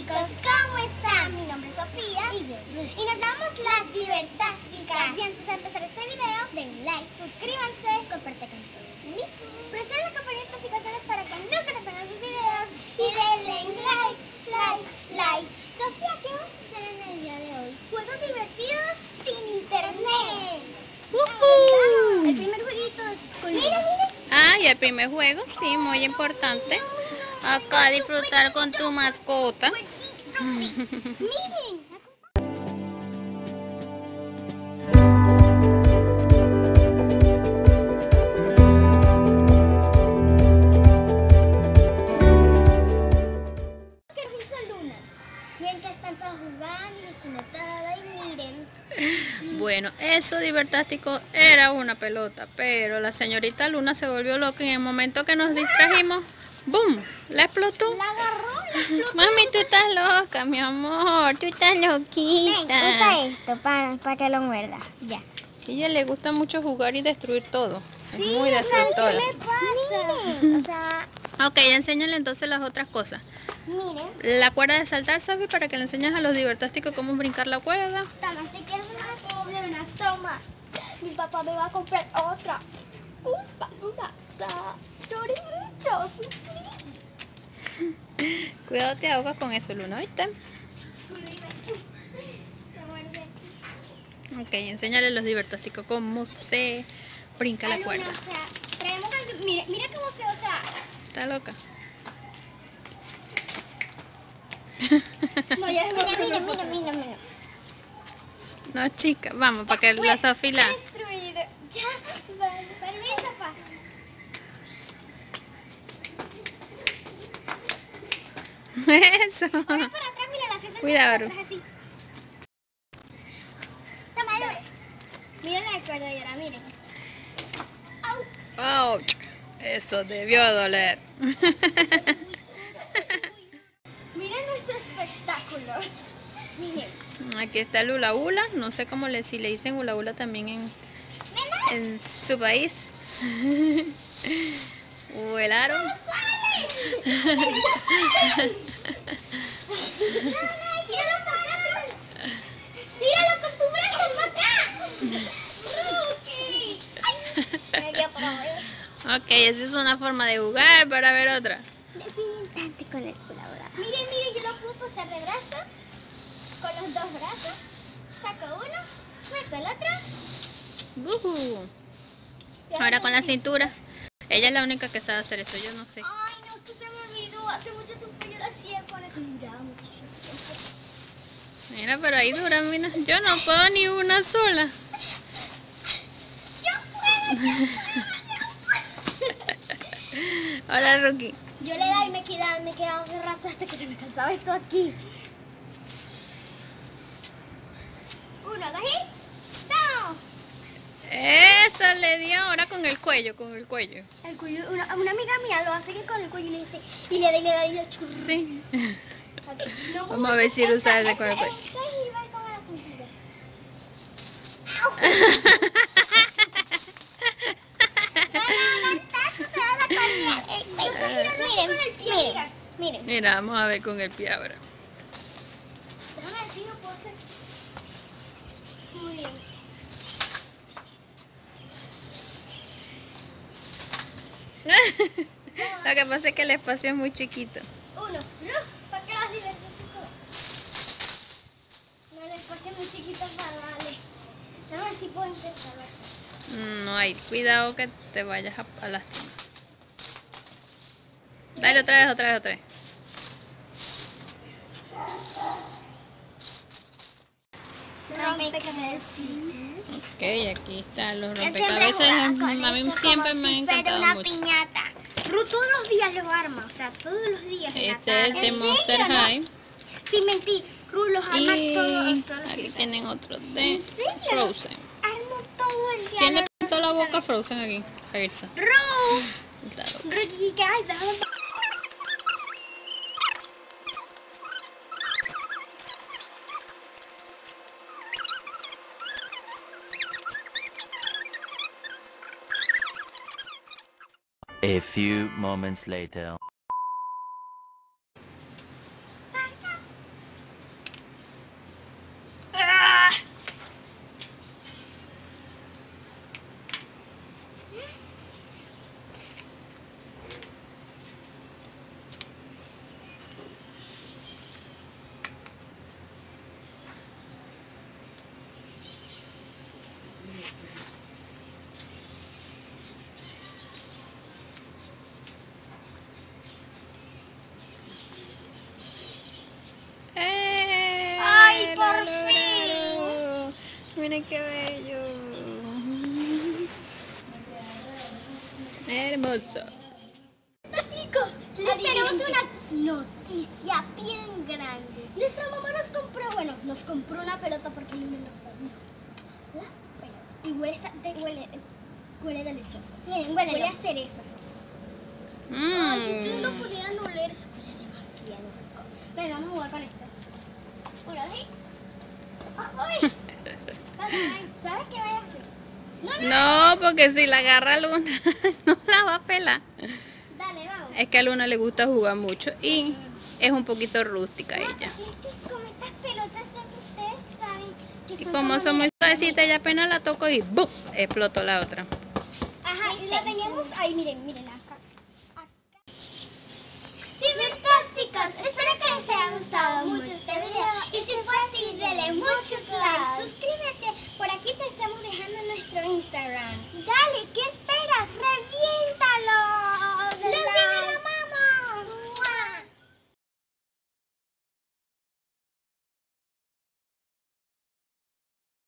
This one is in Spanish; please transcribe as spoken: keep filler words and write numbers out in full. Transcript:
chicos, ¿cómo están? Mi nombre es Sofía y yo, y nos damos las divertásticas. Y antes de empezar este video, den like, suscríbanse, compartan con todos y presionen la campanita de notificaciones para que nunca te pierdan sus videos y denle like, like, like. Sofía, ¿qué vamos a hacer en el día de hoy? Juegos divertidos sin internet. Uh-huh. El primer jueguito es con... Mira, mira. Ah, y el primer juego, sí, muy importante. Acá disfrutar con tu mascota. Miren. ¿Qué hizo Luna? Miren que están todos jugando y haciendo todo y miren. Bueno, eso divertástico era una pelota, pero la señorita Luna se volvió loca y en el momento que nos distrajimos, ¡boom! La explotó. La agarró, la explotó. Mami, tú estás loca, mi amor, tú estás loquita. Ven, usa esto para, para que lo muerda. Ya. A ella le gusta mucho jugar y destruir todo. Sí, es muy o sea, destructora. ¿qué le pasa? Miren, o sea, Ok, enséñale entonces las otras cosas. miren. La cuerda de saltar, ¿sabes? Para que le enseñes a los divertásticos cómo brincar la cuerda. Toma, si quieres una pobre, una toma. Mi papá me va a comprar otra. Upa, upa, sa, chorinchos, sí. Cuidado, te ahogas con eso, Luna, ¿viste? Ok, enséñale a los divertásticos cómo se brinca la Luna, cuerda. o sea, traemos algo. Mira, mira cómo se, o sea. Está loca. No, ya, mira, mira, mira, mira, mira. No, chica, vamos, para que la Sofía la... Destruido. Ya, vale, permiso, pa. Eso. Ahora para atrás, mira, las haces Cuidado. para atrás así. Toma, Luna. Miren la cuerda y ahora, miren. Au. Ouch. Eso debió doler. Miren nuestro espectáculo. Miren. Aquí está el hula hula. No sé cómo le, si le dicen hula hula también en, en su país. Vuelaron. ¡Tíralo con tu brazo para acá! ¡Rookie! Me dio otra vez. Ok, esa es una forma de jugar. Para ver otra. Definitivamente con el colaborador. Miren, miren, yo lo puedo pasar de brazo. Con los dos brazos. Saco uno, meto el otro. Ujú. Ahora con la cintura. Ella es la única que sabe hacer eso. Yo no sé. Ay, no, que se me olvidó. Hace mucho tiempo yo lo hacía con eso. Duraba muchísimo tiempo. Mira, pero ahí dura, mira. Yo no puedo ni una sola. ¡Yo puedo! ¡Yo puedo! Ahora, Rookie. Yo le daba y me quedaba, me quedaba un rato hasta que se me cansaba esto aquí. Uno, dos y... ¡no! Eso le dio ahora con el cuello, con el cuello. El cuello, una, una amiga mía lo hace que con el cuello y le dice, y le da y le da y le churra. Sí. Así. No, Vamos a ver si lo usa ese con el cuello. Esta es igual como la cintura. ¡Au! Miren, miren, miren. Mira, vamos a ver con el pie ahora. Déjame ver si lo puedo hacer. Muy bien. Lo que pasa es que el espacio es muy chiquito. Uno, no, ¿para qué las divertidas? No, el espacio es muy chiquito para darle. Déjame ver si puedo intentarlo. No hay, cuidado que te vayas a, a lastimar. Dale otra vez, otra vez, otra vez. Rompecabezas. Ok, aquí están los rompecabezas. A mí siempre me ha encantado una mucho. piñata. Ru todos los días lo arma, o sea, todos los días. en la Este es tarde. de ¿En Monster serio, no? High. Sin mentir, Ru los arma Y todos, todos los aquí días. tienen otro de ¿En serio? Frozen. Armo todo el día. ¿Quién le no- pintó la boca a Frozen aquí? A Elsa. Ru. Está loca. Ru, ¿qué- qué hay? Déjame- A few moments later. Ay, qué bello. Hermoso. Chicos, les tenemos una noticia bien grande. Nuestra mamá nos compró, bueno, nos compró una pelota porque Luna nos dio la pelota. Y huele, de, huele, huele delicioso. Miren, huele, huele a cereza. Mm. Ay, si ustedes lo pudieran oler, eso huele demasiado rico. Ven, vamos a jugar con esto. Bueno, así. ¡Ay! ¿Sabes qué voy a hacer? No, no. No, porque si la agarra Luna, no la va a pelar. Dale, vamos. Es que a Luna le gusta jugar mucho y es un poquito rústica ella. Es que como estas pelotas son, ustedes saben que Y son como son muy suavecitas, ella apenas la tocó y ¡bum! Explotó la otra. Ajá, y la teníamos ahí, miren, miren acá. acá. Divertásticos, espero que les haya gustado mucho este video. Y si fue así, denle muchos likes, suscríbete. Por aquí te estamos dejando nuestro